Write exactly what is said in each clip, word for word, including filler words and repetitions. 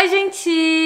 Oi, gente!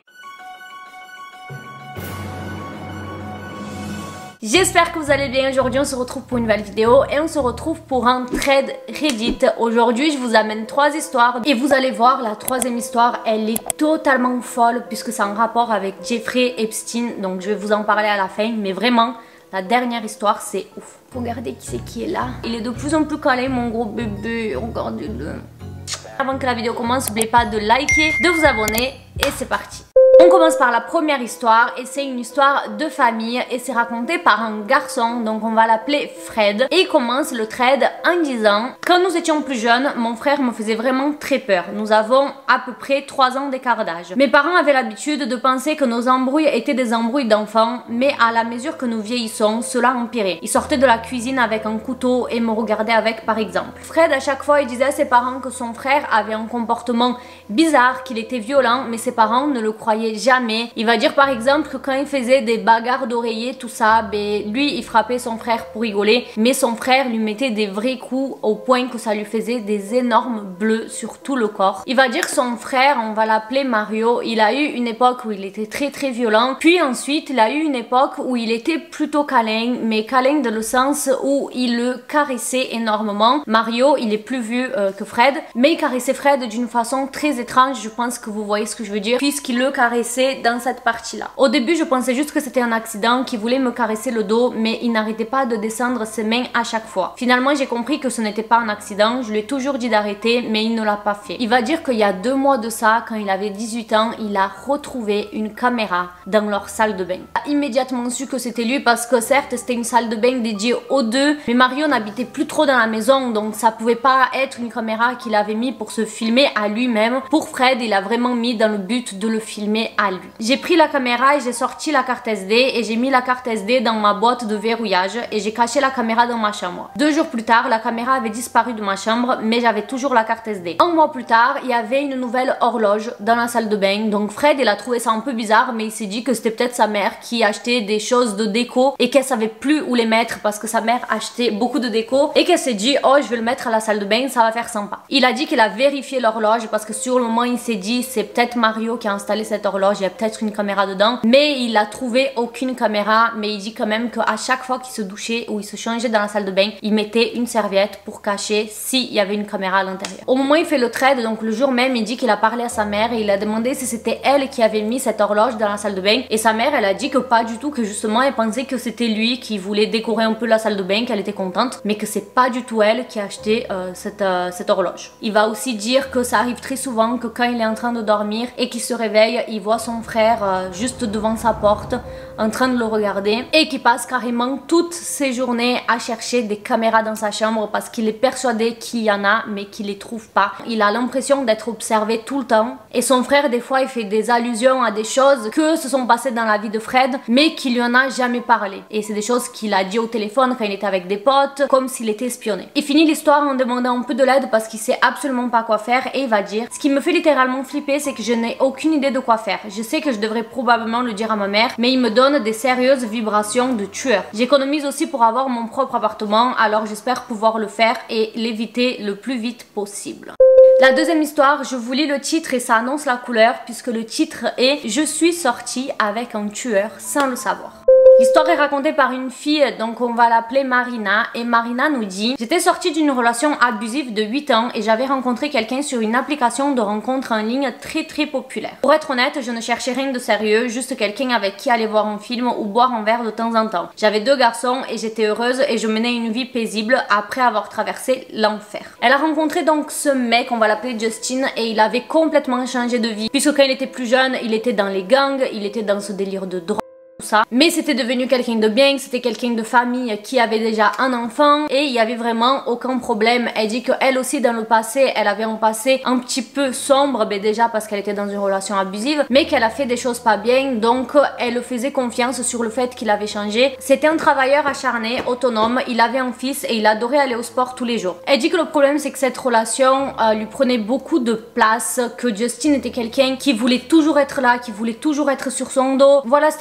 J'espère que vous allez bien. Aujourd'hui on se retrouve pour une nouvelle vidéo et on se retrouve pour un thread Reddit. Aujourd'hui je vous amène trois histoires et vous allez voir, la troisième histoire elle est totalement folle puisque c'est en rapport avec Jeffrey Epstein, donc je vais vous en parler à la fin, mais vraiment la dernière histoire c'est ouf. Regardez qui c'est qui est là, il est de plus en plus câlin mon gros bébé, regardez-le. Avant que la vidéo commence, n'oubliez pas de liker, de vous abonner et c'est parti. On commence par la première histoire et c'est une histoire de famille et c'est raconté par un garçon, donc on va l'appeler Fred. Et il commence le thread en disant: quand nous étions plus jeunes, mon frère me faisait vraiment très peur. Nous avons à peu près trois ans d'écart d'âge. Mes parents avaient l'habitude de penser que nos embrouilles étaient des embrouilles d'enfants, mais à la mesure que nous vieillissons, cela empirait. Il sortait de la cuisine avec un couteau et me regardait avec par exemple. Fred à chaque fois il disait à ses parents que son frère avait un comportement bizarre, qu'il était violent, mais ses parents ne le croyaient jamais. Il va dire par exemple que quand il faisait des bagarres d'oreiller, tout ça, ben lui il frappait son frère pour rigoler, mais son frère lui mettait des vrais coups au point que ça lui faisait des énormes bleus sur tout le corps. Il va dire que son frère, on va l'appeler Mario, il a eu une époque où il était très très violent, puis ensuite il a eu une époque où il était plutôt câlin, mais câlin dans le sens où il le caressait énormément. Mario il est plus vieux euh, que Fred, mais il caressait Fred d'une façon très étrange, je pense que vous voyez ce que je veux dire, puisqu'il le caressait dans cette partie là. Au début je pensais juste que c'était un accident, qu'il voulait me caresser le dos, mais il n'arrêtait pas de descendre ses mains à chaque fois. Finalement j'ai compris que ce n'était pas un accident, je lui ai toujours dit d'arrêter mais il ne l'a pas fait. Il va dire qu'il y a deux mois de ça, quand il avait dix-huit ans, il a retrouvé une caméra dans leur salle de bain. Il a immédiatement su que c'était lui parce que certes c'était une salle de bain dédiée aux deux, mais Mario n'habitait plus trop dans la maison, donc ça pouvait pas être une caméra qu'il avait mis pour se filmer à lui-même. Pour Fred il a vraiment mis dans le but de le filmer à lui. J'ai pris la caméra et j'ai sorti la carte S D et j'ai mis la carte S D dans ma boîte de verrouillage et j'ai caché la caméra dans ma chambre. Deux jours plus tard, la caméra avait disparu de ma chambre, mais j'avais toujours la carte S D. Un mois plus tard, il y avait une nouvelle horloge dans la salle de bain, donc Fred il a trouvé ça un peu bizarre, mais il s'est dit que c'était peut-être sa mère qui achetait des choses de déco et qu'elle savait plus où les mettre parce que sa mère achetait beaucoup de déco et qu'elle s'est dit: oh je vais le mettre à la salle de bain, ça va faire sympa. Il a dit qu'il a vérifié l'horloge parce que sur le moment il s'est dit c'est peut-être Mario qui a installé cette horloge, il y a peut-être une caméra dedans, mais il a trouvé aucune caméra. Mais il dit quand même qu'à chaque fois qu'il se douchait ou il se changeait dans la salle de bain, il mettait une serviette pour cacher s'il y avait une caméra à l'intérieur. Au moment où il fait le trade, donc le jour même, il dit qu'il a parlé à sa mère et il a demandé si c'était elle qui avait mis cette horloge dans la salle de bain, et sa mère elle a dit que pas du tout, que justement elle pensait que c'était lui qui voulait décorer un peu la salle de bain, qu'elle était contente, mais que c'est pas du tout elle qui a acheté euh, cette, euh, cette horloge. Il va aussi dire que ça arrive très souvent que quand il est en train de dormir et qu'il se réveille, il voit son frère euh, juste devant sa porte en train de le regarder et qui passe carrément toutes ses journées à chercher des caméras dans sa chambre parce qu'il est persuadé qu'il y en a mais qu'il les trouve pas. Il a l'impression d'être observé tout le temps et son frère des fois il fait des allusions à des choses que se sont passées dans la vie de Fred mais qu'il lui en a jamais parlé, et c'est des choses qu'il a dit au téléphone quand il était avec des potes, comme s'il était espionné. Il finit l'histoire en demandant un peu de l'aide parce qu'il sait absolument pas quoi faire et il va dire: ce qui me fait littéralement flipper c'est que je n'ai aucune idée de quoi faire. Je sais que je devrais probablement le dire à ma mère, mais il me donne des sérieuses vibrations de tueur. J'économise aussi pour avoir mon propre appartement, alors j'espère pouvoir le faire et l'éviter le plus vite possible. La deuxième histoire, je vous lis le titre et ça annonce la couleur puisque le titre est: je suis sortie avec un tueur sans le savoir. L'histoire est racontée par une fille, donc on va l'appeler Marina, et Marina nous dit: j'étais sortie d'une relation abusive de huit ans et j'avais rencontré quelqu'un sur une application de rencontre en ligne très très populaire. Pour être honnête, je ne cherchais rien de sérieux, juste quelqu'un avec qui aller voir un film ou boire un verre de temps en temps. J'avais deux garçons et j'étais heureuse et je menais une vie paisible après avoir traversé l'enfer. Elle a rencontré donc ce mec, on va l'appeler Justin, et il avait complètement changé de vie, puisque quand il était plus jeune, il était dans les gangs, il était dans ce délire de drogue, ça. Mais c'était devenu quelqu'un de bien, c'était quelqu'un de famille qui avait déjà un enfant et il y avait vraiment aucun problème. Elle dit qu'elle aussi dans le passé, elle avait un passé un petit peu sombre, ben déjà parce qu'elle était dans une relation abusive, mais qu'elle a fait des choses pas bien, donc elle faisait confiance sur le fait qu'il avait changé. C'était un travailleur acharné, autonome, il avait un fils et il adorait aller au sport tous les jours. Elle dit que le problème c'est que cette relation euh, lui prenait beaucoup de place, que Justin était quelqu'un qui voulait toujours être là, qui voulait toujours être sur son dos. Voilà, c'était cool, ils allaient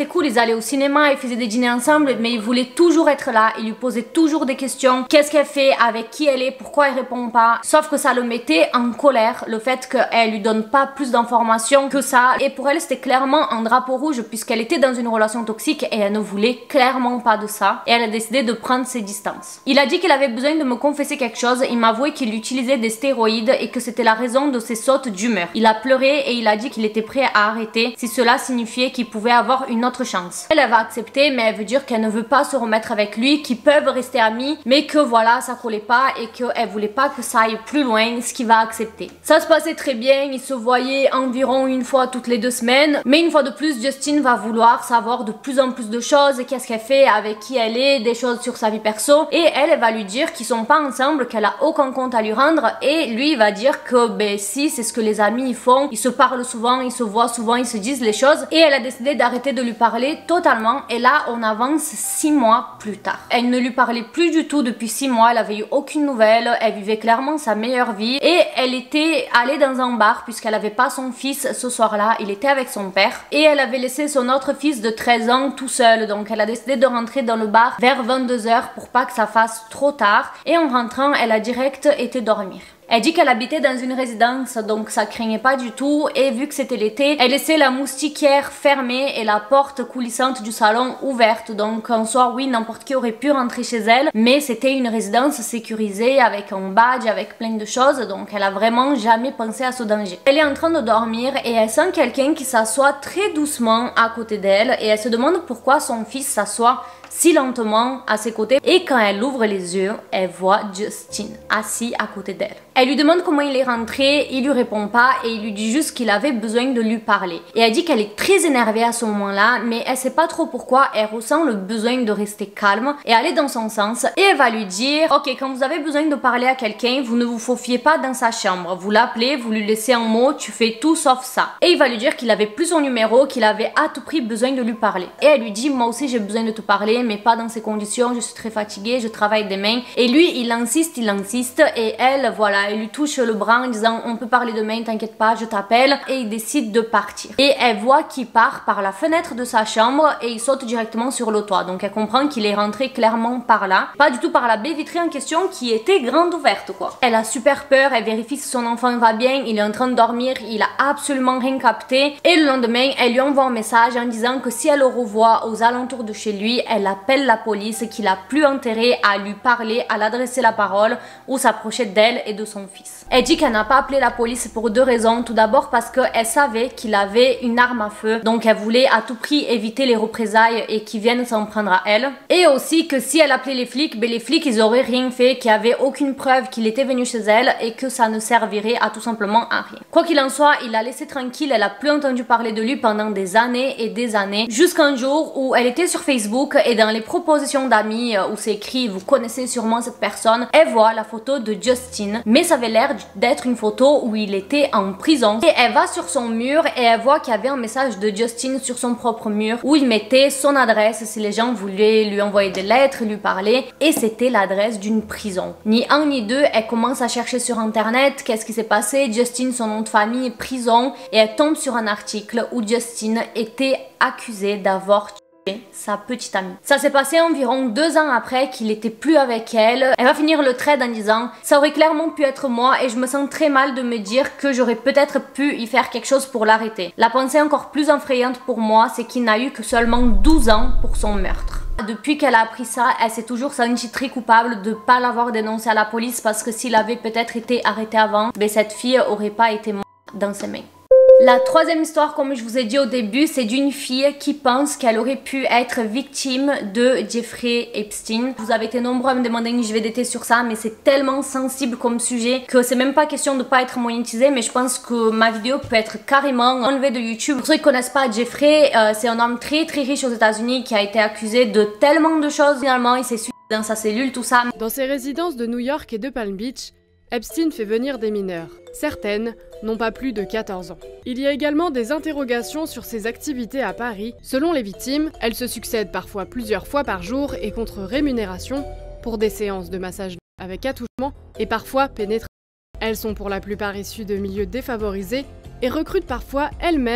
allaient au cinéma, ils faisaient des dîners ensemble, mais il voulait toujours être là, il lui posait toujours des questions. Qu'est-ce qu'elle fait, avec qui elle est, pourquoi elle répond pas. Sauf que ça le mettait en colère, le fait qu'elle lui donne pas plus d'informations que ça. Et pour elle, c'était clairement un drapeau rouge puisqu'elle était dans une relation toxique et elle ne voulait clairement pas de ça. Et elle a décidé de prendre ses distances. Il a dit qu'il avait besoin de me confesser quelque chose. Il m'a avoué qu'il utilisait des stéroïdes et que c'était la raison de ses sautes d'humeur. Il a pleuré et il a dit qu'il était prêt à arrêter si cela signifiait qu'il pouvait avoir une autre chance. Elle, elle va accepter, mais elle veut dire qu'elle ne veut pas se remettre avec lui, qu'ils peuvent rester amis, mais que voilà, ça collait pas et qu'elle voulait pas que ça aille plus loin, ce qu'il va accepter. Ça se passait très bien, ils se voyaient environ une fois toutes les deux semaines, mais une fois de plus, Justin va vouloir savoir de plus en plus de choses, qu'est-ce qu'elle fait, avec qui elle est, des choses sur sa vie perso, et elle, elle va lui dire qu'ils sont pas ensemble, qu'elle a aucun compte à lui rendre, et lui il va dire que ben si, c'est ce que les amis ils font, ils se parlent souvent, ils se voient souvent, ils se disent les choses, et elle a décidé d'arrêter de lui parler totalement, et là on avance six mois plus tard. Elle ne lui parlait plus du tout depuis six mois, elle avait eu aucune nouvelle, elle vivait clairement sa meilleure vie, et elle était allée dans un bar puisqu'elle avait pas son fils ce soir-là, il était avec son père, et elle avait laissé son autre fils de treize ans tout seul, donc elle a décidé de rentrer dans le bar vers vingt-deux heures pour pas que ça fasse trop tard, et en rentrant elle a direct été dormir. Elle dit qu'elle habitait dans une résidence, donc ça craignait pas du tout, et vu que c'était l'été, elle laissait la moustiquaire fermée et la porte coulissante du salon ouverte, donc en soir oui, n'importe qui aurait pu rentrer chez elle, mais c'était une résidence sécurisée avec un badge, avec plein de choses, donc elle a vraiment jamais pensé à ce danger. Elle est en train de dormir et elle sent quelqu'un qui s'assoit très doucement à côté d'elle, et elle se demande pourquoi son fils s'assoit si lentement à ses côtés, et quand elle ouvre les yeux, elle voit Justin assis à côté d'elle. Elle lui demande comment il est rentré, il lui répond pas et il lui dit juste qu'il avait besoin de lui parler. Et elle dit qu'elle est très énervée à ce moment-là, mais elle sait pas trop pourquoi, elle ressent le besoin de rester calme et aller dans son sens, et elle va lui dire ok, quand vous avez besoin de parler à quelqu'un, vous ne vous faufiez pas dans sa chambre, vous l'appelez, vous lui laissez un mot, tu fais tout sauf ça. Et il va lui dire qu'il avait plus son numéro, qu'il avait à tout prix besoin de lui parler. Et elle lui dit moi aussi j'ai besoin de te parler, mais pas dans ces conditions, je suis très fatiguée, je travaille demain. Et lui il insiste, il insiste, et elle voilà, elle lui touche le bras en disant on peut parler demain, t'inquiète pas, je t'appelle, et il décide de partir. Et elle voit qu'il part par la fenêtre de sa chambre et il saute directement sur le toit, donc elle comprend qu'il est rentré clairement par là, pas du tout par la baie vitrée en question qui était grande ouverte quoi. Elle a super peur, elle vérifie si son enfant va bien, il est en train de dormir, il a absolument rien capté, et le lendemain elle lui envoie un message en disant que si elle le revoit aux alentours de chez lui, elle appelle la police, qu'il a plus intérêt à lui parler, à l'adresser la parole ou s'approcher d'elle et de son fils. Elle dit qu'elle n'a pas appelé la police pour deux raisons. Tout d'abord parce qu'elle savait qu'il avait une arme à feu, donc elle voulait à tout prix éviter les représailles et qu'ils viennent s'en prendre à elle. Et aussi que si elle appelait les flics, ben les flics ils auraient rien fait, qu'il n'y avait aucune preuve qu'il était venu chez elle et que ça ne servirait à tout simplement à rien. Quoi qu'il en soit, il l'a laissé tranquille, elle a plus entendu parler de lui pendant des années et des années, jusqu'un jour où elle était sur Facebook et dans les propositions d'amis où c'est écrit vous connaissez sûrement cette personne, elle voit la photo de Justin, mais ça avait l'air d'être une photo où il était en prison, et elle va sur son mur et elle voit qu'il y avait un message de Justin sur son propre mur où il mettait son adresse si les gens voulaient lui envoyer des lettres, lui parler, et c'était l'adresse d'une prison. Ni un ni deux, elle commence à chercher sur internet qu'est-ce qui s'est passé, Justin, son nom de famille, prison, et elle tombe sur un article où Justin était accusé d'avoir sa petite amie. Ça s'est passé environ deux ans après qu'il était plus avec elle. Elle va finir le thread en disant ça aurait clairement pu être moi et je me sens très mal de me dire que j'aurais peut-être pu y faire quelque chose pour l'arrêter. La pensée encore plus effrayante pour moi, c'est qu'il n'a eu que seulement douze ans pour son meurtre. Depuis qu'elle a appris ça, elle s'est toujours sentie très coupable de pas l'avoir dénoncé à la police, parce que s'il avait peut-être été arrêté avant, ben cette fille aurait pas été morte dans ses mains. La troisième histoire, comme je vous ai dit au début, c'est d'une fille qui pense qu'elle aurait pu être victime de Jeffrey Epstein. Vous avez été nombreux à me demander une J V D T sur ça, mais c'est tellement sensible comme sujet que c'est même pas question de pas être monétisé, mais je pense que ma vidéo peut être carrément enlevée de YouTube. Pour ceux qui connaissent pas Jeffrey, euh, c'est un homme très très riche aux États-Unis qui a été accusé de tellement de choses. Finalement, il s'est suicidé dans sa cellule, tout ça. Dans ses résidences de New York et de Palm Beach, Epstein fait venir des mineurs. Certaines n'ont pas plus de quatorze ans. Il y a également des interrogations sur ses activités à Paris. Selon les victimes, elles se succèdent parfois plusieurs fois par jour et contre rémunération pour des séances de massage avec attouchement et parfois pénétration. Elles sont pour la plupart issues de milieux défavorisés et recrutent parfois elles-mêmes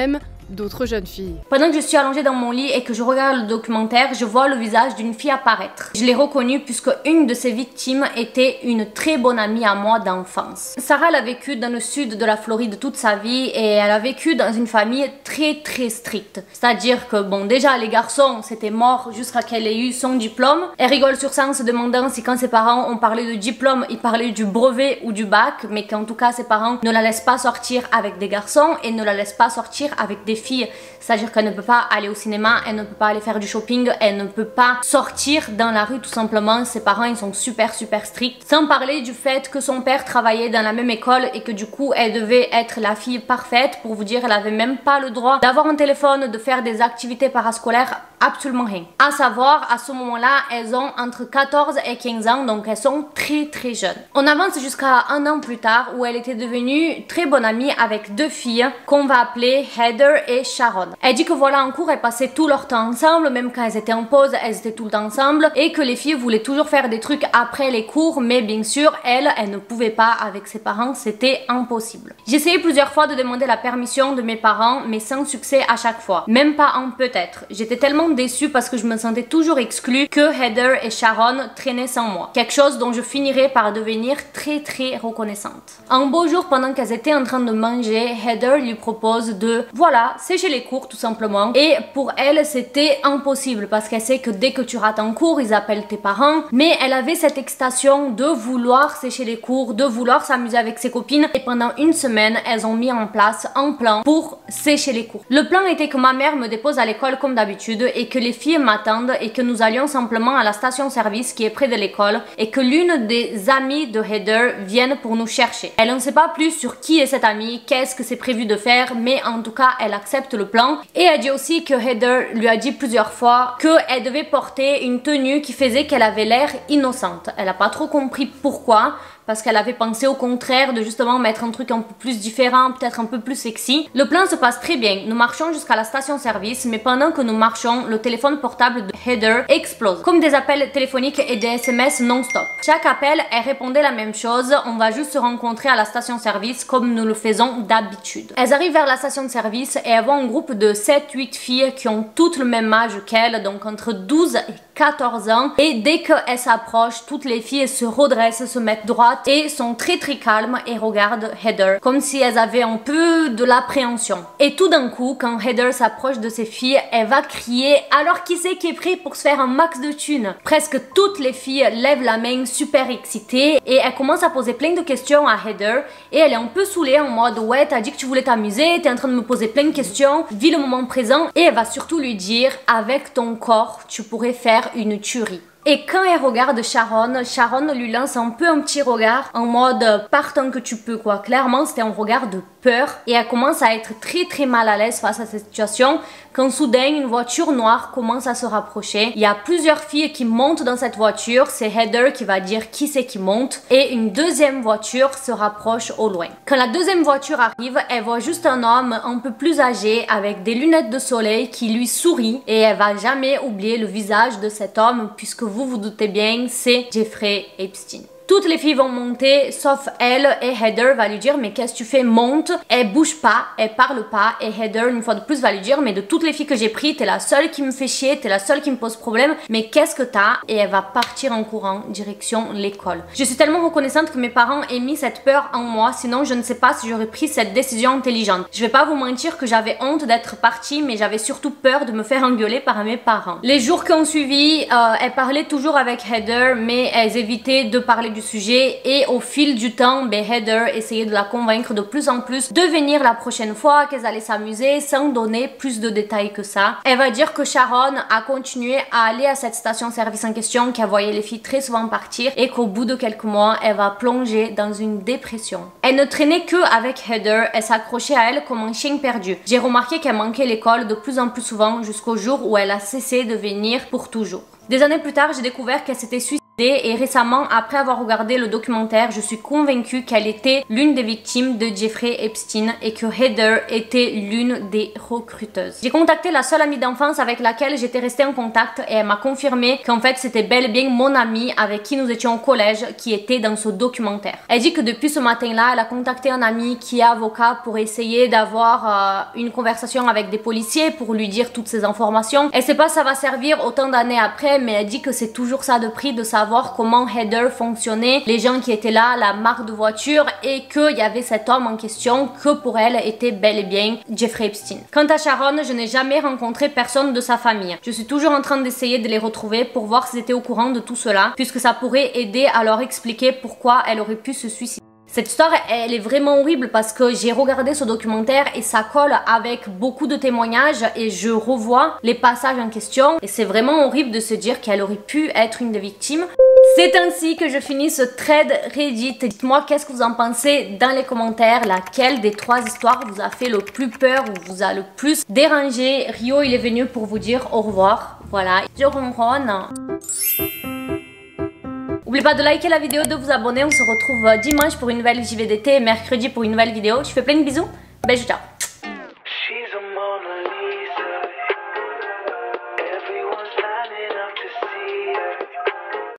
d'autres jeunes filles. Pendant que je suis allongée dans mon lit et que je regarde le documentaire, je vois le visage d'une fille apparaître. Je l'ai reconnue puisque une de ses victimes était une très bonne amie à moi d'enfance. Sarah, elle a vécu dans le sud de la Floride toute sa vie et elle a vécu dans une famille très très stricte. C'est-à-dire que bon, déjà les garçons c'était mort jusqu'à qu'elle ait eu son diplôme. Elle rigole sur ça en se demandant si quand ses parents ont parlé de diplôme, ils parlaient du brevet ou du bac, mais qu'en tout cas ses parents ne la laissent pas sortir avec des garçons et ne la laissent pas sortir avec des filles. C'est-à-dire qu'elle ne peut pas aller au cinéma, elle ne peut pas aller faire du shopping, elle ne peut pas sortir dans la rue tout simplement. Ses parents ils sont super super stricts. Sans parler du fait que son père travaillait dans la même école et que du coup elle devait être la fille parfaite. Pour vous dire, elle avait même pas le droit d'avoir un téléphone, de faire des activités parascolaires, absolument rien. À savoir, à ce moment-là, elles ont entre quatorze et quinze ans, donc elles sont très très jeunes. On avance jusqu'à un an plus tard où elle était devenue très bonne amie avec deux filles qu'on va appeler Heather et Sharon. Elle dit que voilà, en cours, elles passaient tout leur temps ensemble, même quand elles étaient en pause, elles étaient tout le temps ensemble et que les filles voulaient toujours faire des trucs après les cours, mais bien sûr, elle, elle ne pouvait pas avec ses parents, c'était impossible. J'ai essayé plusieurs fois de demander la permission de mes parents, mais sans succès à chaque fois. Même pas un peut-être. J'étais tellement déçue parce que je me sentais toujours exclue que Heather et Sharon traînaient sans moi. Quelque chose dont je finirais par devenir très très reconnaissante. Un beau jour, pendant qu'elles étaient en train de manger, Heather lui propose de, voilà, sécher les cours tout simplement. Et pour elle, c'était impossible parce qu'elle sait que dès que tu rates un cours, ils appellent tes parents. Mais elle avait cette excitation de vouloir sécher les cours, de vouloir s'amuser avec ses copines. Et pendant une semaine, elles ont mis en place un plan pour sécher les cours. Le plan était que ma mère me dépose à l'école comme d'habitude et que les filles m'attendent et que nous allions simplement à la station-service qui est près de l'école et que l'une des amies de Heather vienne pour nous chercher. Elle ne sait pas plus sur qui est cette amie, qu'est-ce que c'est prévu de faire, mais en tout cas, elle accepte le plan. Et elle dit aussi que Heather lui a dit plusieurs fois qu'elle devait porter une tenue qui faisait qu'elle avait l'air innocente. Elle n'a pas trop compris pourquoi, parce qu'elle avait pensé au contraire de justement mettre un truc un peu plus différent, peut-être un peu plus sexy. Le plan se passe très bien, nous marchons jusqu'à la station-service, mais pendant que nous marchons, le téléphone portable de Heather explose, comme des appels téléphoniques et des S M S non-stop. Chaque appel, elle répondait la même chose, on va juste se rencontrer à la station-service comme nous le faisons d'habitude. Elles arrivent vers la station-service et elles voient un groupe de sept huit filles qui ont toutes le même âge qu'elles, donc entre douze et quatorze ans, et dès qu'elles s'approchent, toutes les filles se redressent, se mettent droites et sont très très calmes et regardent Heather comme si elles avaient un peu de l'appréhension. Et tout d'un coup, quand Heather s'approche de ses filles, elle va crier alors qui c'est qui est prêt pour se faire un max de thunes. Presque toutes les filles lèvent la main super excitées et elle commence à poser plein de questions à Heather et elle est un peu saoulée en mode ouais, t'as dit que tu voulais t'amuser, t'es en train de me poser plein de questions, vis le moment présent. Et elle va surtout lui dire avec ton corps tu pourrais faire une tuerie. Et quand elle regarde Sharon, Sharon lui lance un peu un petit regard en mode partant que tu peux quoi. Clairement c'était un regard de peur et elle commence à être très très mal à l'aise face à cette situation quand soudain une voiture noire commence à se rapprocher. Il y a plusieurs filles qui montent dans cette voiture, c'est Heather qui va dire qui c'est qui monte et une deuxième voiture se rapproche au loin. Quand la deuxième voiture arrive, elle voit juste un homme un peu plus âgé avec des lunettes de soleil qui lui sourit et elle va jamais oublier le visage de cet homme puisque vous vous doutez bien, c'est Jeffrey Epstein. Toutes les filles vont monter, sauf elle, et Heather va lui dire mais qu'est-ce que tu fais, monte. Elle bouge pas, elle parle pas, et Heather une fois de plus va lui dire mais de toutes les filles que j'ai pris, t'es la seule qui me fait chier, t'es la seule qui me pose problème, mais qu'est-ce que t'as? Et elle va partir en courant direction l'école. Je suis tellement reconnaissante que mes parents aient mis cette peur en moi, sinon je ne sais pas si j'aurais pris cette décision intelligente. Je vais pas vous mentir que j'avais honte d'être partie, mais j'avais surtout peur de me faire engueuler par mes parents. Les jours qui ont suivi, euh, elle parlait toujours avec Heather, mais elles évitaient de parler du sujet et au fil du temps, ben Heather essayait de la convaincre de plus en plus de venir la prochaine fois, qu'elles allaient s'amuser sans donner plus de détails que ça. Elle va dire que Sharon a continué à aller à cette station-service en question, qu'elle voyait les filles très souvent partir et qu'au bout de quelques mois, elle va plonger dans une dépression. Elle ne traînait que avec Heather, elle s'accrochait à elle comme un chien perdu. J'ai remarqué qu'elle manquait l'école de plus en plus souvent jusqu'au jour où elle a cessé de venir pour toujours. Des années plus tard, j'ai découvert qu'elle s'était suicidée Et récemment, après avoir regardé le documentaire, je suis convaincue qu'elle était l'une des victimes de Jeffrey Epstein et que Heather était l'une des recruteuses. J'ai contacté la seule amie d'enfance avec laquelle j'étais restée en contact et elle m'a confirmé qu'en fait c'était bel et bien mon amie avec qui nous étions au collège qui était dans ce documentaire. Elle dit que depuis ce matin-là, elle a contacté un ami qui est avocat pour essayer d'avoir euh, une conversation avec des policiers pour lui dire toutes ces informations. Elle sait pas si ça va servir autant d'années après, mais elle dit que c'est toujours ça de prix de savoir comment Heather fonctionnait, les gens qui étaient là, la marque de voiture et qu'il y avait cet homme en question que pour elle était bel et bien Jeffrey Epstein. Quant à Sharon, je n'ai jamais rencontré personne de sa famille. Je suis toujours en train d'essayer de les retrouver pour voir s'ils étaient au courant de tout cela, puisque ça pourrait aider à leur expliquer pourquoi elle aurait pu se suicider. Cette histoire, elle est vraiment horrible parce que j'ai regardé ce documentaire et ça colle avec beaucoup de témoignages et je revois les passages en question et c'est vraiment horrible de se dire qu'elle aurait pu être une des victimes. C'est ainsi que je finis ce thread Reddit. Dites-moi qu'est-ce que vous en pensez dans les commentaires, laquelle des trois histoires vous a fait le plus peur ou vous a le plus dérangé. Rio, il est venu pour vous dire au revoir. Voilà, je ronronne. N'oubliez pas de liker la vidéo, de vous abonner. On se retrouve dimanche pour une nouvelle J V D T et mercredi pour une nouvelle vidéo. Je fais plein de bisous. Beijo, ciao.